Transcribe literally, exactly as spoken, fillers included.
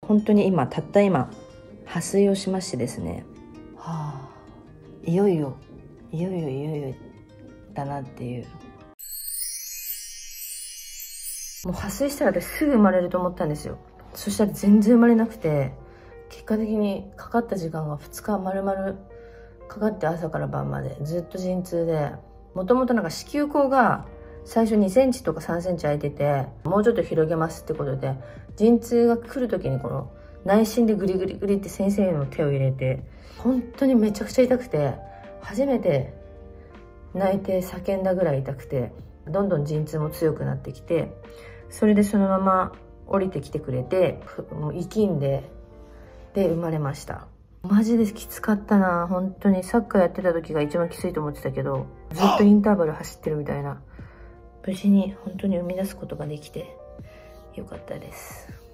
本当に今たった今破水をしましてですね、はあ、いよいよいよいよいよいよだなっていう。もう破水したら私すぐ生まれると思ったんですよ。そしたら全然生まれなくて、結果的にかかった時間がふつか丸々かかって、朝から晩までずっと陣痛で、もともとなんか子宮口が最初にセンチとかさんセンチ空いてて、もうちょっと広げますってことで、陣痛が来る時にこの内診でグリグリグリって先生の手を入れて、本当にめちゃくちゃ痛くて、初めて泣いて叫んだぐらい痛くて、どんどん陣痛も強くなってきて、それでそのまま降りてきてくれて、もう生きんで、で生まれました。マジできつかったな。本当にサッカーやってた時が一番きついと思ってたけど、ずっとインターバル走ってるみたいな。無事に本当に生み出すことができてよかったです。